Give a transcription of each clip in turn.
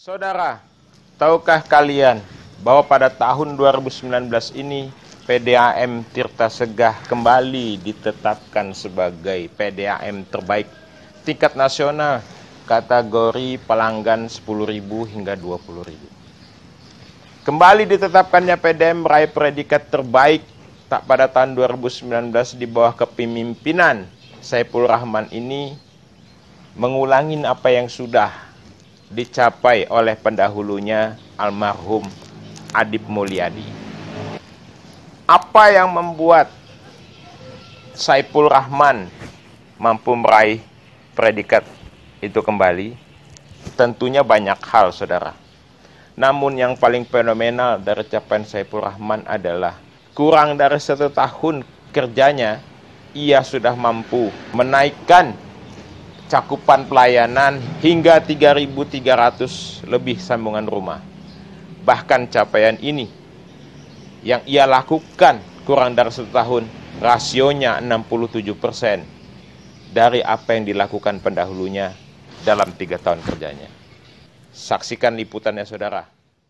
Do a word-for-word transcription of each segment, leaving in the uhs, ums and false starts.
Saudara, tahukah kalian bahwa pada tahun dua ribu sembilan belas ini P D A M Tirta Segah kembali ditetapkan sebagai P D A M terbaik tingkat nasional kategori pelanggan sepuluh ribu hingga dua puluh ribu. Kembali ditetapkannya P D A M meraih predikat terbaik tak pada tahun dua ribu sembilan belas di bawah kepemimpinan Saipul Rahman ini mengulangi apa yang sudah dicapai oleh pendahulunya almarhum Adib Mulyadi. Apa yang membuat Saipul Rahman mampu meraih predikat itu kembali? Tentunya banyak hal, saudara. Namun yang paling fenomenal dari capaian Saipul Rahman adalah kurang dari satu tahun kerjanya, ia sudah mampu menaikkan cakupan pelayanan hingga tiga ribu tiga ratus lebih sambungan rumah. Bahkan capaian ini yang ia lakukan kurang dari satu tahun, rasionya enam puluh tujuh persen dari apa yang dilakukan pendahulunya dalam tiga tahun kerjanya. Saksikan liputannya, saudara.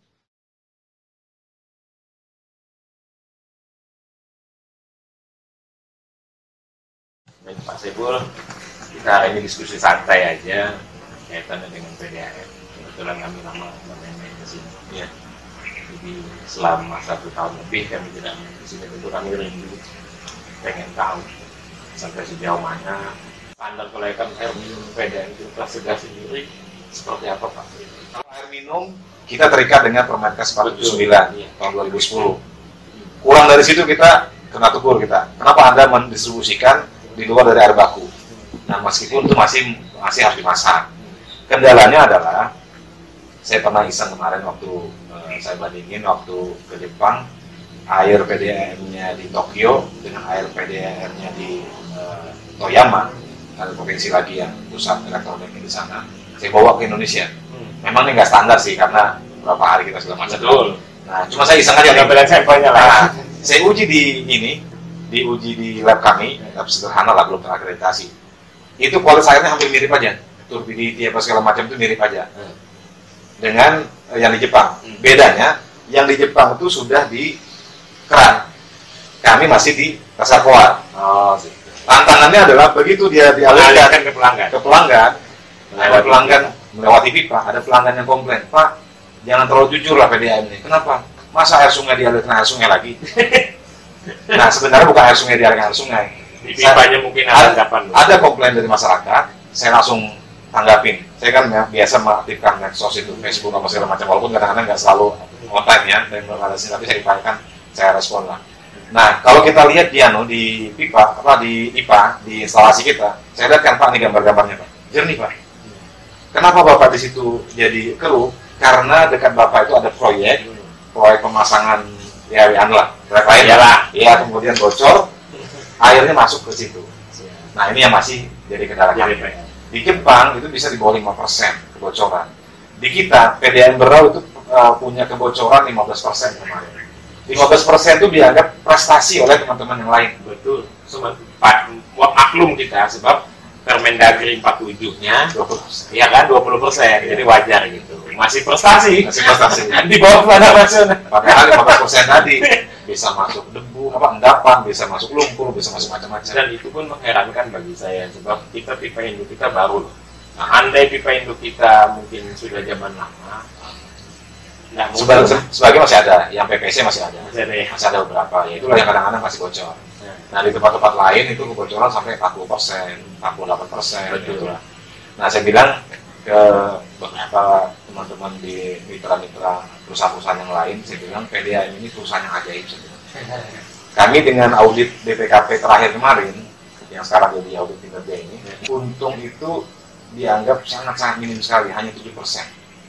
Baik, Pak Saipul, kita hari ini diskusi santai aja kaitannya dengan P D A M. Kebetulan kami lama bermain-main ke sini. Ya. Jadi selama satu tahun lebih kami tidak main ke sini, tentu kami rindu, pengen tahu sampai sejauh mana standar kelaikan air minum P D A M Tirta Segah sendiri seperti apa, Pak? Kalau air minum kita terikat dengan Permenkes empat puluh sembilan ya, tahun dua ribu sepuluh. Kurang dari situ kita kena tegur kita. Kenapa Anda mendistribusikan di luar dari air baku? Nah, meskipun itu masih masih harus dimasak. Kendalanya adalah saya pernah iseng kemarin waktu eh, saya bandingin waktu ke Jepang, air P D A M-nya di Tokyo dengan air P D A M-nya di eh, Toyama, ada provinsi lagi yang pusat elektroniknya di sana. Saya bawa ke Indonesia. Memang ini nggak standar sih karena berapa hari kita sudah masak. Betul. Nah, cuma saya iseng aja. Ngambil sampelnya lah. Nah, saya uji di ini, diuji di lab kami, lab sederhana lah, belum terakreditasi. Itu kualitas airnya hampir mirip aja, turbidity apa segala macam itu mirip aja hmm. dengan uh, yang di Jepang. Hmm. Bedanya yang di Jepang itu sudah di keran, kami masih di reservoir. Oh, tantangannya adalah begitu dia dialirkan ke pelanggan, ke pelanggan, ada pelanggan melewati pipa, ada pelanggan yang komplain, Pak, jangan terlalu jujur lah P D A M ini. Kenapa? Masa air sungai dialirkan air sungai lagi? Nah, sebenarnya bukan air sungai dialirkan air sungai. Di pipanya mungkin ada anggapan. Ada komplain dari masyarakat, saya langsung tanggapin. Saya kan ya, biasa mengaktifkan medsos itu, Facebook apa segala macam, walaupun kadang-kadang nggak selalu on time ya, dan berkali tapi saya dipakai, saya respon lah. Nah, kalau kita lihat di anu di pipa, apa di I P A, di instalasi kita, saya lihat kan Pak, ini gambar-gambarnya Pak, jernih Pak. Kenapa Bapak di situ jadi keruh? Karena dekat Bapak itu ada proyek, proyek pemasangan ya anu lah, proyek air lah, ya kemudian bocor. Airnya masuk ke situ. Nah, ini yang masih jadi kendala kami. Di Jepang itu bisa di bawah lima persen kebocoran. Di kita, P D A M Berau itu uh, punya kebocoran lima belas persen kemarin. lima belas persen itu dianggap prestasi oleh teman-teman yang lain. Betul. Sebab maklum kita, sebab Permendagri empat puluh tujuh-nya dua puluh persen. Ya kan, dua puluh persen. Jadi wajar gitu. Masih prestasi. Masih prestasi. Di bawah standar nasional. Padahal lima belas persen tadi bisa masuk debu, apa endapan, bisa masuk lumpur, bisa masuk macam-macam. Dan itu pun mengherankan bagi saya, sebab kita pipa induk kita baru loh. Nah, andai pipa induk kita mungkin sudah zaman lama, nah, sebagai, sebagai masih ada, yang P P C masih ada, masih ada, ya? masih ada beberapa. Ya itulah yang kadang-kadang masih bocor. Nah, di tempat-tempat lain itu kebocoran sampai empat puluh persen, empat puluh delapan persen. Gitu. Nah, saya bilang ke beberapa teman-teman di mitra-mitra perusahaan-perusahaan yang lain, saya bilang P D A M ini perusahaan yang ajaib. Kami dengan audit B P K P terakhir kemarin, yang sekarang jadi audit kinerja ini, untung itu dianggap sangat-sangat minim sekali, hanya tujuh persen.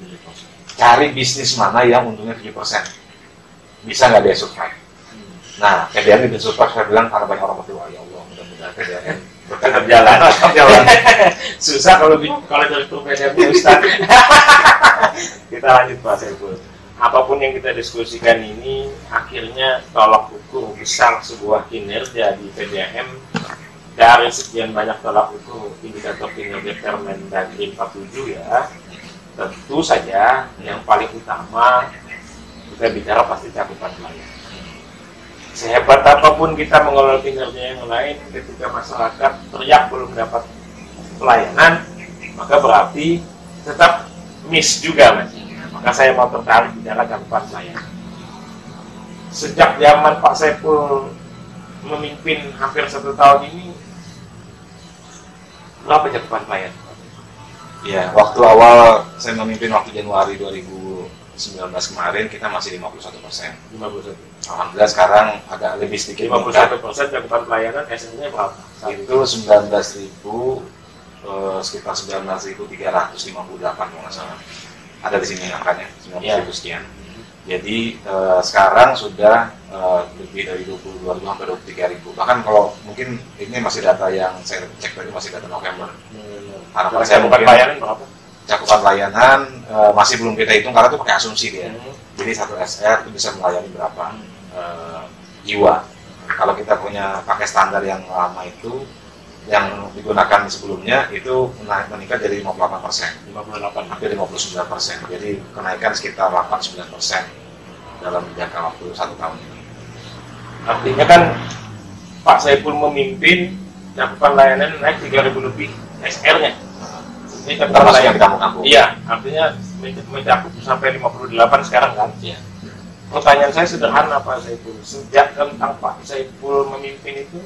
Cari bisnis mana yang untungnya tujuh persen? Bisa nggak dia survive? Nah, P D A M itu survive, saya bilang karena banyak orang berdoa, ya Allah, mudah-mudahan P D A M tetap jalan, tetap jalan. Susah kalau kalau dari P D A M Ustaz. Kita lanjut Pak Saipul. Apapun yang kita diskusikan ini, akhirnya tolak ukur besar sebuah kinerja di P D A M dari sekian banyak tolak ukur indikator kinerja Permendagri empat puluh tujuh ya, tentu saja yang paling utama kita bicara pasti cakupan pelayanan. Sehebat apapun kita mengelola kinerja yang lain, ketika masyarakat teriak belum dapat pelayanan, maka berarti tetap miss juga Mas. Maka saya mau tertarik bicara cakupan pelayanan. Sejak zaman Pak Saiful memimpin hampir satu tahun ini, berapa cakupan pelayanan? Ya, waktu awal saya memimpin waktu Januari dua ribu sembilan belas kemarin kita masih lima puluh satu persen. lima puluh satu. Alhamdulillah sekarang agak lebih sedikit. lima puluh satu persen cakupan pelayanan S M nya berapa? Itu sembilan belas ribu, eh, sekitar sembilan belas ribu tiga ratus lima puluh delapan kalau nggak salah. Ada di sini angkanya, sembilan belas ribu sekian. Jadi eh, sekarang sudah eh, lebih dari dua puluh dua ribu, hampir dua puluh tiga ribu. Bahkan kalau mungkin ini masih data yang saya cek tadi masih data November. Harapan saya mungkin pelayanan berapa? Cakupan layanan uh, masih belum kita hitung karena itu pakai asumsi dia. Hmm. Jadi satu S R itu bisa melayani berapa uh, jiwa. Kalau kita punya pakai standar yang lama itu, yang digunakan sebelumnya itu menaik meningkat dari lima puluh delapan persen, lima puluh delapan hampir lima puluh sembilan persen. Jadi kenaikan sekitar delapan sampai sembilan persen dalam jangka waktu satu tahun ini. Artinya kan Pak Saiful memimpin cakupan layanan naik tiga ribu lebih S R-nya. Ini cakupan Termasuk layanan yang di kampung-kampung. Iya, artinya mencakup sampai lima puluh delapan sekarang kan. Iya. Pertanyaan saya sederhana Pak Saiful. Sejak tentang Pak Saiful memimpin itu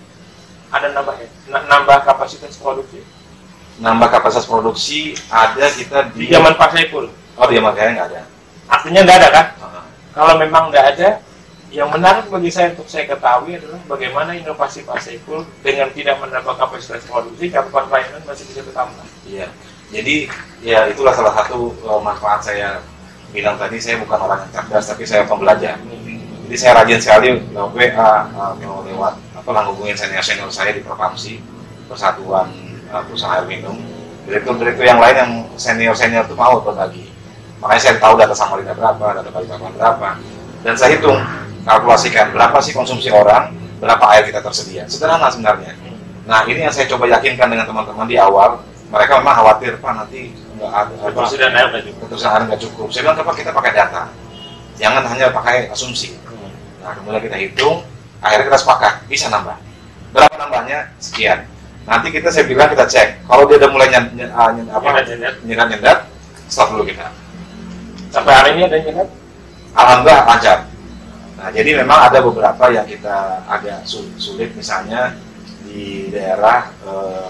ada nambah nambah kapasitas produksi. Nambah kapasitas produksi ada kita Di di zaman Pak Saiful. Oh, di zaman kayaknya nggak ada. Artinya nggak ada kan? Uh-huh. Kalau memang nggak ada, yang menarik bagi saya untuk saya ketahui adalah bagaimana inovasi Pak Saiful dengan tidak menambah kapasitas produksi, cakupan pelayanan masih bisa bertambah. Iya. Jadi ya itulah salah satu uh, manfaat saya bilang tadi, saya bukan orang yang cerdas tapi saya pembelajar. Jadi saya rajin sekali uh, W A uh, lewat apa hubungin senior-senior saya di Propamsi, Persatuan uh, Perusahaan Air Minum, direktur-direktur yang lain yang senior-senior itu mau berbagi. Makanya saya tahu data Samarinda berapa, data Balikpapan berapa, dan saya hitung, kalkulasikan berapa sih konsumsi orang, berapa air kita tersedia. Sederhana sebenarnya. Nah ini yang saya coba yakinkan dengan teman-teman di awal. Mereka memang khawatir, Pak nanti nggak ada Ketersediaan air nggak cukup. ketersediaan air nggak cukup. Saya bilang, kita pakai data, jangan hanya pakai asumsi. Nah kemudian kita hitung, akhirnya kita sepakat bisa nambah. Berapa nambahnya? Sekian. Nanti kita saya bilang kita cek. Kalau dia udah mulai nyet, nyet, nyet, apa nyendat nyendat, stop dulu kita. Sampai hari ini ada nyendat? Alhamdulillah lancar. Nah jadi memang ada beberapa yang kita agak sulit, misalnya di daerah eh,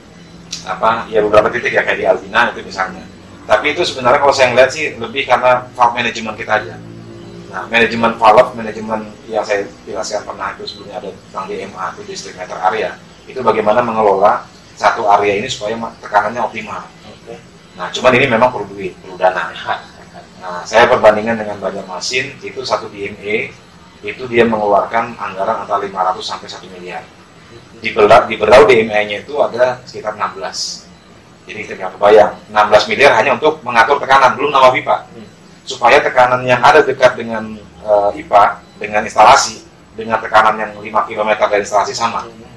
apa ya beberapa titik ya kayak di Albina itu misalnya. Tapi itu sebenarnya kalau saya ngeliat sih lebih karena valve manajemen kita aja. Nah manajemen valve, manajemen yang saya jelaskan pernah itu sebelumnya ada tentang D M A itu district meter area. Itu bagaimana mengelola satu area ini supaya tekanannya optimal. Nah cuman ini memang perlu duit, perlu dana. Nah saya perbandingan dengan Banjarmasin itu satu D M E itu dia mengeluarkan anggaran antara lima ratus sampai satu miliar. Di Berau, di Berau D M E-nya itu ada sekitar enam belas. Jadi kita nggak kebayang, enam belas miliar hanya untuk mengatur tekanan, belum nama pipa. Hmm. Supaya tekanan yang ada dekat dengan uh, I P A, dengan instalasi, dengan tekanan yang lima kilometer dari instalasi sama. Hmm.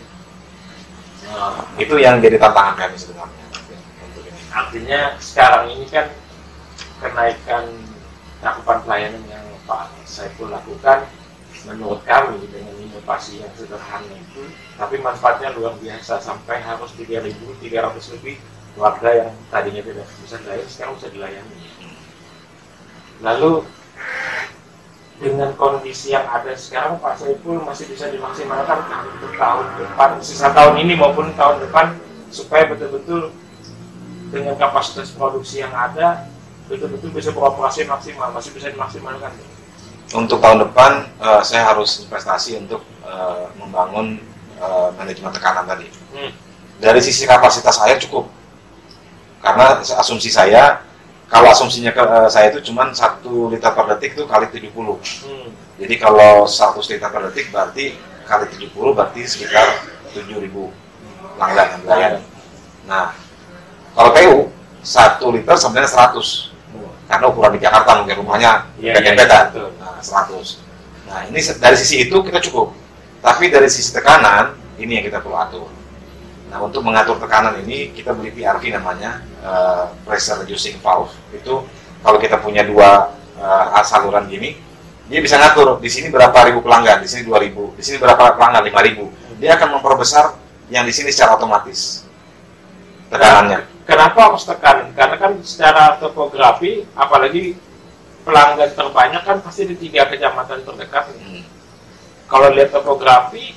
Nah, itu yang jadi tantangan kami sebenarnya. Artinya sekarang ini kan kenaikan cakupan pelayanan yang Pak Saiful lakukan, menurut kami dengan inovasi yang sederhana itu, tapi manfaatnya luar biasa sampai harus tiga ribu tiga ratus lebih warga yang tadinya tidak bisa dilayani sekarang bisa dilayani. Lalu dengan kondisi yang ada sekarang Pak Saiful masih bisa dimaksimalkan untuk tahun depan, sisa tahun ini maupun tahun depan, supaya betul-betul dengan kapasitas produksi yang ada betul-betul bisa beroperasi maksimal, masih bisa dimaksimalkan. Untuk tahun depan uh, saya harus investasi untuk uh, membangun uh, manajemen tekanan tadi. Hmm. Dari sisi kapasitas air cukup, karena asumsi saya, kalau asumsinya ke uh, saya itu cuma satu liter per detik itu kali tujuh puluh. Hmm. Jadi kalau seratus liter per detik berarti kali tujuh puluh berarti sekitar tujuh ribu pelanggan yang melayani. Nah, kalau P U satu liter sebenarnya seratus. Karena ukuran di Jakarta mungkin rumahnya beda-beda, ya, ya, nah seratus. Nah ini dari sisi itu kita cukup, tapi dari sisi tekanan ini yang kita perlu atur. Nah, untuk mengatur tekanan ini kita beli P R V namanya, uh, pressure reducing valve. Itu kalau kita punya dua uh, saluran gini, dia bisa ngatur di sini berapa ribu pelanggan, di sini dua ribu, di sini berapa pelanggan, lima ribu. Dia akan memperbesar yang di sini secara otomatis tekanannya. Kenapa harus tekan? Karena kan secara topografi, apalagi pelanggan terbanyak kan pasti di tiga kecamatan terdekat. Hmm. Kalau lihat topografi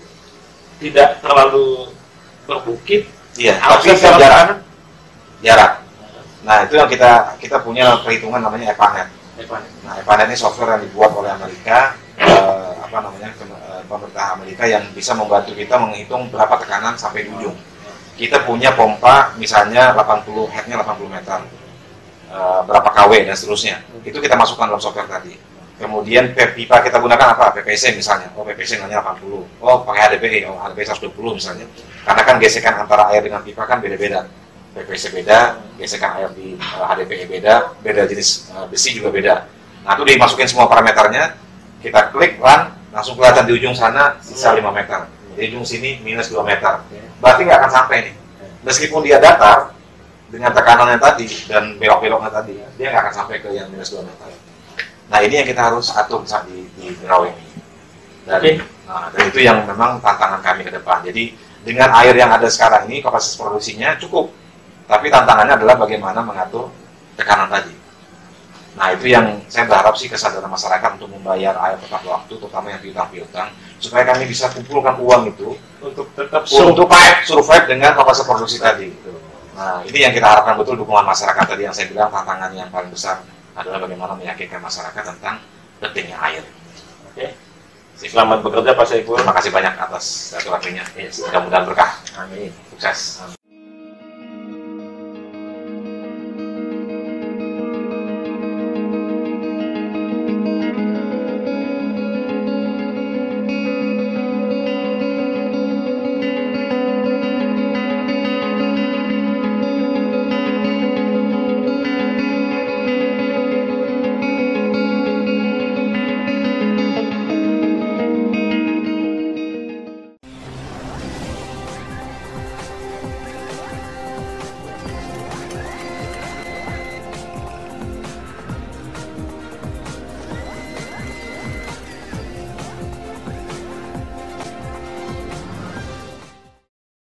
tidak terlalu berbukit, iya, tapi jarak, jarak. Nah, itu yang kita kita punya perhitungan namanya EPANET. EPANET. Nah, EPANET ini software yang dibuat oleh Amerika, eh, apa namanya, pemerintah Amerika, yang bisa membantu kita menghitung berapa tekanan sampai di ujung. Kita punya pompa misalnya delapan puluh headnya delapan puluh meter, eh, berapa K W dan seterusnya. Itu kita masukkan dalam software tadi. Kemudian pipa kita gunakan apa? P P C misalnya. Oh, P P C nilainya delapan puluh. Oh, pakai H D P E. Oh, H D P E seratus dua puluh misalnya. Karena kan gesekan antara air dengan pipa kan beda-beda. P P C beda, gesekan air di uh, H D P E beda, beda jenis uh, besi juga beda. Nah, itu dimasukin semua parameternya, kita klik run, langsung kelihatan di ujung sana sisa lima meter. Di ujung sini minus dua meter. Berarti nggak akan sampai nih. Meskipun dia datar dengan tekanannya tadi dan belok-beloknya tadi, dia nggak akan sampai ke yang minus dua meter. Nah, ini yang kita harus atur di, di drawing ini. Dan, okay. Nah, dan itu yang memang tantangan kami ke depan. Jadi dengan air yang ada sekarang ini, kapasitas produksinya cukup. Tapi tantangannya adalah bagaimana mengatur tekanan tadi. Nah, itu yang saya berharap sih kesadaran masyarakat untuk membayar air tepat waktu, terutama yang piutang-piutang, supaya kami bisa kumpulkan uang itu untuk tetap survive, survive dengan kapasitas produksi tadi. Nah, ini yang kita harapkan betul, dukungan masyarakat tadi yang saya bilang tantangan yang paling besar adalah bagaimana meyakinkan masyarakat tentang pentingnya air. Oke. Selamat bekerja Pak Saiful. Terima kasih banyak atas silaturahminya. Mudah-mudahan berkah. Amin. Sukses.